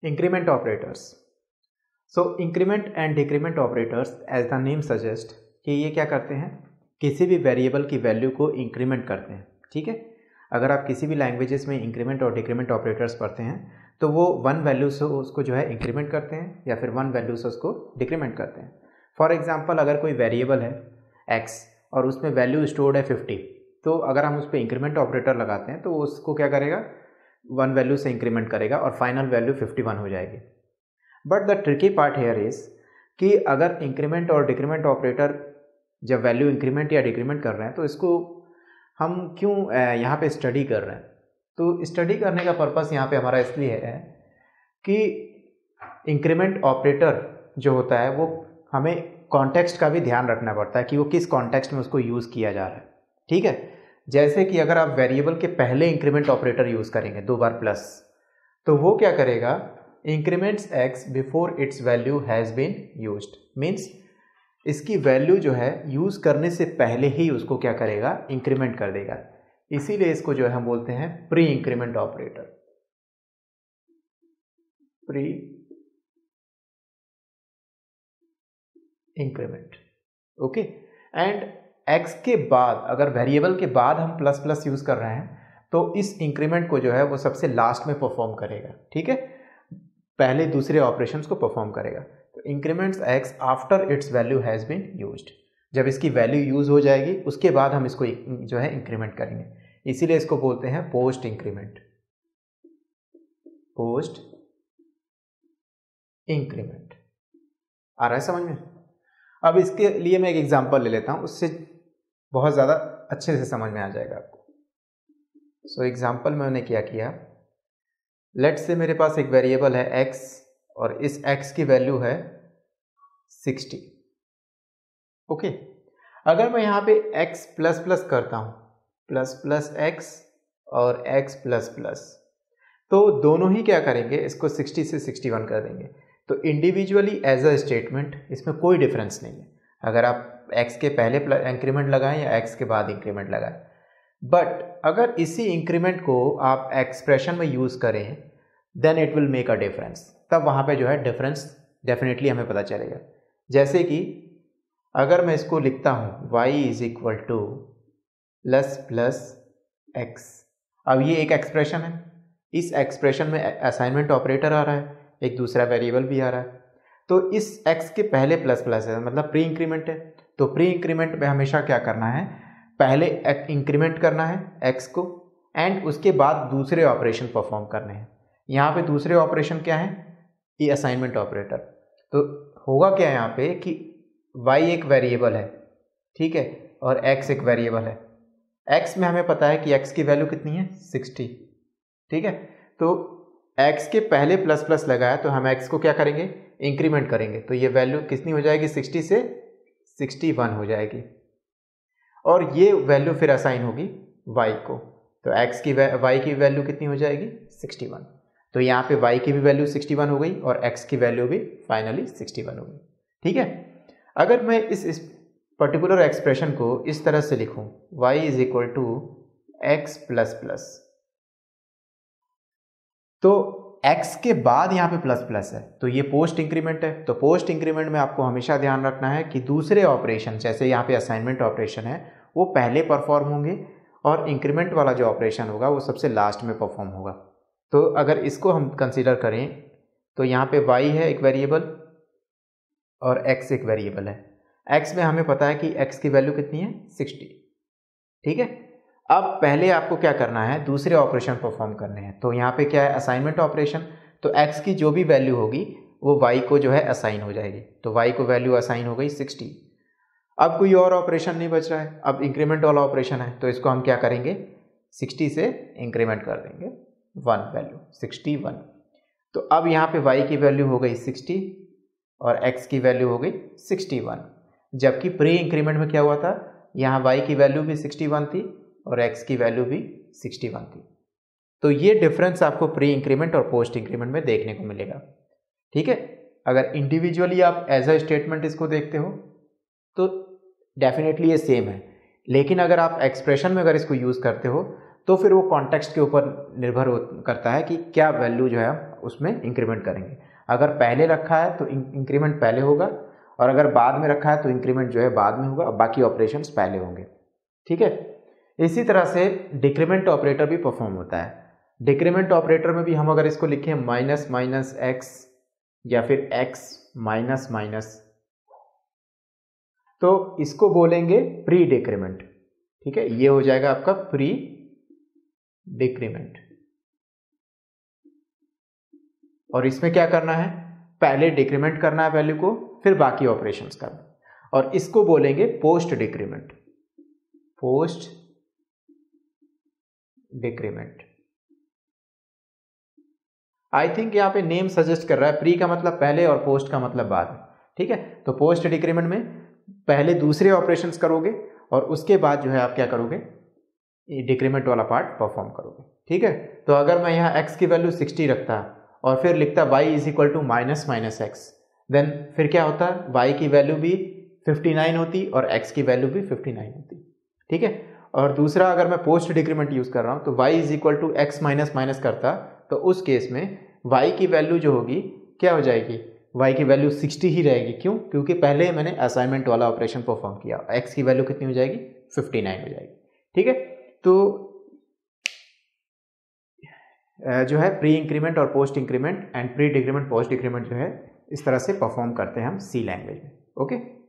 Increment operators. So increment and decrement operators as the name suggest कि ये क्या करते हैं, किसी भी वेरिएबल की वैल्यू को इंक्रीमेंट करते हैं. ठीक है, अगर आप किसी भी लैंग्वेजेस में इंक्रीमेंट और डिक्रीमेंट ऑपरेटर्स पढ़ते हैं तो वो वन वैल्यू से उसको जो है इंक्रीमेंट करते हैं या फिर वन वैल्यू से उसको डिक्रीमेंट करते हैं. फॉर एग्जांपल, अगर कोई वेरिएबल है x और उसमें वैल्यू स्टोर्ड है 50, तो अगर हम उस पर इंक्रीमेंट ऑपरेटर लगाते हैं तो उसको क्या करेगा, वन वैल्यू से इंक्रीमेंट करेगा और फाइनल वैल्यू 51 हो जाएगी. But the tricky part here is कि अगर इंक्रीमेंट और डिक्रीमेंट ऑपरेटर जब वैल्यू इंक्रीमेंट या डिक्रीमेंट कर रहे हैं तो इसको हम क्यों यहाँ पे स्टडी कर रहे हैं. तो स्टडी करने का पर्पस यहाँ पे हमारा इसलिए है कि इंक्रीमेंट ऑपरेटर जो होता है वो हमें कॉन्टेक्स्ट का भी ध्यान रखना पड़ता है कि वो किस कॉन्टेक्स्ट में उसको यूज़ किया जा रहा है. ठीक है, जैसे कि अगर आप वेरिएबल के पहले इंक्रीमेंट ऑपरेटर यूज़ करेंगे 2 बार प्लस, तो वो क्या करेगा, increments x before its value has been used. Means इसकी वैल्यू जो है यूज़ करने से पहले ही उसको क्या करेगा, इंक्रीमेंट कर देगा. इसीलिए इसको जो है हम बोलते हैं pre increment operator. Pre increment. Okay, and x के बाद, अगर वेरिएबल के बाद हम प्लस प्लस यूज़ कर रहे हैं तो इस इंक्रीमेंट को जो है वो सबसे लास्ट में परफॉर्म करेगा. ठीक है, पहले दूसरे ऑपरेशंस को परफॉर्म करेगा. तो increments x after its value has been used. जब इसकी वैल्यू यूज हो जाएगी उसके बाद हम इसको जो है इंक्रीमेंट करेंगे. इसीलिए इसको बोलते हैं पोस्ट इंक्रीमेंट. Post increment. आ रहा है समझ में? अब इसके लिए मैं एक एग्जांपल ले लेता हूं, उससे बहुत ज़्यादा अच्छे से समझ में आ जाएगा आपको. सो एग्जांपल मैंने क्या किया, लेट्स से मेरे पास एक वेरिएबल है x और इस x की वैल्यू है 60. ओके, अगर मैं यहाँ पे x प्लस प्लस करता हूँ, प्लस प्लस x और x प्लस प्लस, तो दोनों ही क्या करेंगे, इसको 60 से 61 कर देंगे. तो इंडिविजुअली एज अ स्टेटमेंट इसमें कोई डिफरेंस नहीं है अगर आप x के पहले इंक्रीमेंट लगाएं या x के बाद इंक्रीमेंट लगाएं. बट अगर इसी इंक्रीमेंट को आप एक्सप्रेशन में यूज़ करें then it will make a difference. तब वहाँ पे जो है डिफरेंस डेफिनेटली हमें पता चलेगा. जैसे कि अगर मैं इसको लिखता हूँ y is equal to plus plus x. अब ये एक एक्सप्रेशन है, इस एक्सप्रेशन में असाइनमेंट ऑपरेटर आ रहा है, एक दूसरा वेरिएबल भी आ रहा है. तो इस x के पहले प्लस प्लस है, मतलब प्री इंक्रीमेंट है. तो प्री इंक्रीमेंट में हमेशा क्या करना है, पहले इंक्रीमेंट करना है x को एंड उसके बाद दूसरे ऑपरेशन परफॉर्म करने हैं. यहाँ पे दूसरे ऑपरेशन क्या है, ये असाइनमेंट ऑपरेटर. तो होगा क्या यहाँ पे कि y एक वेरिएबल है, ठीक है, और x एक वेरिएबल है. x में हमें पता है कि x की वैल्यू कितनी है, 60. ठीक है, तो x के पहले प्लस प्लस लगाया तो हम x को क्या करेंगे, इंक्रीमेंट करेंगे. तो ये वैल्यू कितनी हो जाएगी, 60 से 61 हो जाएगी और ये वैल्यू फिर असाइन होगी y को. तो y की वैल्यू कितनी हो जाएगी, 61. तो यहाँ पे y की भी वैल्यू 61 हो गई और x की वैल्यू भी फाइनली 61 हो गई. ठीक है, अगर मैं इस पर्टिकुलर एक्सप्रेशन को इस तरह से लिखूं, y is equal to x plus plus, तो x के बाद यहाँ पे प्लस प्लस है तो ये पोस्ट इंक्रीमेंट है. तो पोस्ट इंक्रीमेंट में आपको हमेशा ध्यान रखना है कि दूसरे ऑपरेशन, जैसे यहाँ पे असाइनमेंट ऑपरेशन है, वो पहले परफॉर्म होंगे और इंक्रीमेंट वाला जो ऑपरेशन होगा वो सबसे लास्ट में परफॉर्म होगा. तो अगर इसको हम कंसीडर करें तो यहाँ पे y है एक वेरिएबल और x एक वेरिएबल है. x में हमें पता है कि x की वैल्यू कितनी है, 60. ठीक है, अब पहले आपको क्या करना है, दूसरे ऑपरेशन परफॉर्म करने हैं. तो यहाँ पे क्या है, असाइनमेंट ऑपरेशन. तो x की जो भी वैल्यू होगी वो y को जो है असाइन हो जाएगी. तो y को वैल्यू असाइन हो गई 60. अब कोई और ऑपरेशन नहीं बच रहा है, अब इंक्रीमेंट वाला ऑपरेशन है. तो इसको हम क्या करेंगे, 60 से इंक्रीमेंट कर देंगे 1 वैल्यू, 61. तो अब यहाँ पे y की वैल्यू हो गई 60 और x की वैल्यू हो गई 61. जबकि प्री इंक्रीमेंट में क्या हुआ था, यहाँ y की वैल्यू भी 61 थी और x की वैल्यू भी 61 थी. तो ये डिफरेंस आपको प्री इंक्रीमेंट और पोस्ट इंक्रीमेंट में देखने को मिलेगा. ठीक है, अगर इंडिविजुअली आप एज अ स्टेटमेंट इसको देखते हो तो डेफिनेटली ये सेम है, लेकिन अगर आप एक्सप्रेशन में अगर इसको यूज़ करते हो तो फिर वो कॉन्टेक्स्ट के ऊपर निर्भर करता है कि क्या वैल्यू जो है उसमें इंक्रीमेंट करेंगे। अगर पहले रखा है तो इंक्रीमेंट पहले होगा, और अगर बाद में रखा है तो इंक्रीमेंट जो है बाद में होगा, बाकी ऑपरेशंस पहले होंगे। ठीक है, इसी तरह से डिक्रीमेंट ऑपरेटर भी परफॉर्म होता है। डिक्रीमेंट ऑपरेटर में भी हम अगर इसको लिखें माइनस माइनस एक्स या फिर एक्स माइनस माइनस, तो इसको बोलेंगे प्री डिक्रीमेंट। ठीक है, ये हो जाएगा आपका प्री डिक्रीमेंट। और इसमें क्या करना है, पहले डिक्रीमेंट करना है वैल्यू को, फिर बाकी ऑपरेशंस करना, और इसको बोलेंगे post decrement. Post decrement. I think यहां पे नेम सजेस्ट कर रहा है, प्री का मतलब पहले और पोस्ट का मतलब बाद। ठीक है, तो पोस्ट डिक्रीमेंट में पहले दूसरे ऑपरेशंस करोगे और उसके बाद जो है आप क्या करोगे, ये डिक्रीमेंट वाला पार्ट परफॉर्म करोगे। ठीक है, तो अगर मैं यहाँ x की वैल्यू 60 रखता और फिर लिखता y is equal to minus minus x, then फिर क्या होता, y की वैल्यू भी 59 होती और x की वैल्यू भी 59 होती। ठीक है, और दूसरा अगर मैं पोस्ट डिक्रीमेंट यूज कर रहा हूँ तो y is equal to x minus minus करता, तो उस केस में y की वैल्यू जो होगी क्या हो जाएगी, y की वैल्यू 60 ही रहेगी। क्यों, क्योंकि पहले मैंने असाइनमेंट वाला ऑपरेशन परफॉर्म किया, x की वैल्यू कितनी हो जाएगी, 59 हो जाएगी। ठीक है, तो जो है प्री इंक्रीमेंट और post increment and pre decrement post decrement जो है इस तरह से परफॉर्म करते हैं हम सी लैंग्वेज में। ओके।